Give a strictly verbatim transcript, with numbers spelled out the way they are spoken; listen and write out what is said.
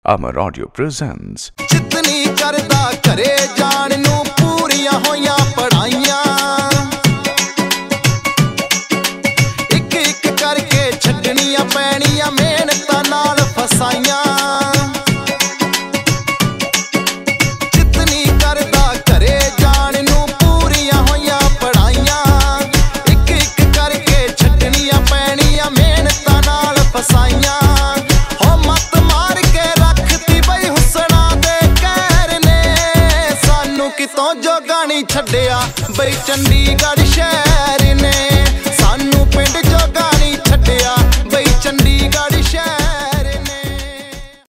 Amar Audio presents जितनी करदा करे जान नू पूरियां होइयां पढ़ाइयां इक इक करके छड्डनियां पैणियां मेहनतां नाल फसाइयां जितनी करदा करे जान नू पूरियां होइयां पढ़ाइयां इक इक करके छड्डनियां पैणियां मेहनतां नाल फसाइयां कितों जोगा नहीं छड्डिया बई चंडीगढ़ शहर ने सानू पिंड जोगा